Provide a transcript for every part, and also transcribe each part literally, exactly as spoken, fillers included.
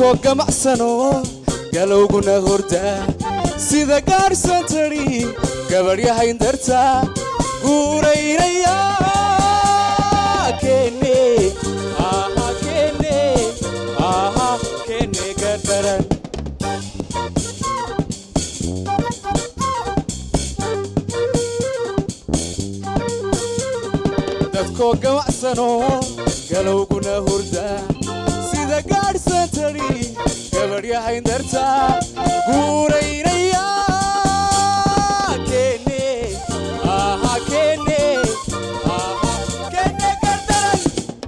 dadkooga macsano galowguna horda sida gaarsan tari gabadhyahayn darta guuraynaya kene aha kene aha kene gardaran dadkooga macsano galowguna horda sida gaarsan tari gabadhyahayn darta guuraynaya kene aha kene aha kene gardaran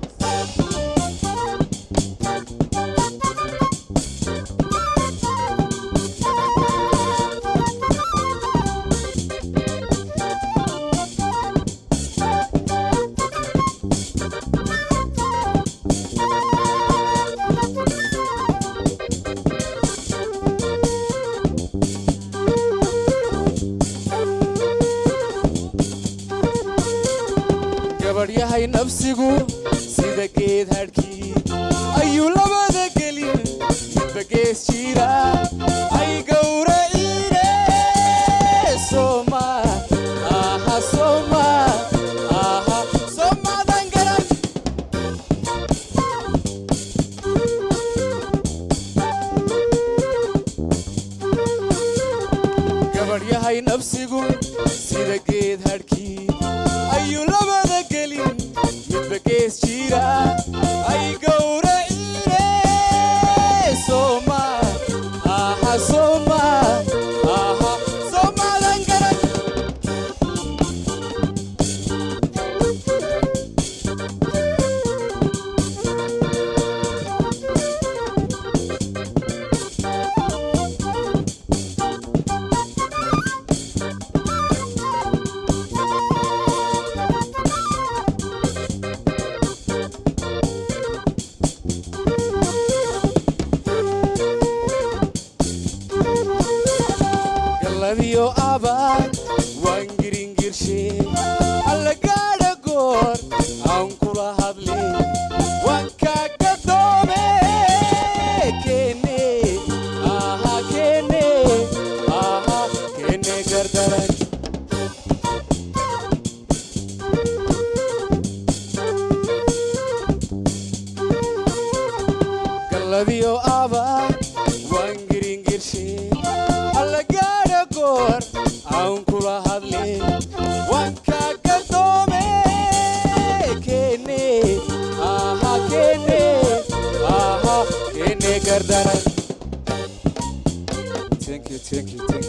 gabadhyahay nafsigu sida geed hadhkii ayuu labada gelin midba gees jira ay gowraciine soma aha soma aha somadan garan gabadhyahay nafsigu sida geed hadhkii ayuu labada gelin midba gees jira ay gowraciine soma aha soma aha somadan garan galadiyo abaad waan giringirshe alla gaadha goor aan kula hadle waan kaaga doome kene aha kene aha kene gardaran galadiyo abaad waan giringirshe alla gaadha goor aan kula hadle waan kaaga doome kene aha kene aha kene gardaran. Thank you, thank you, thank you.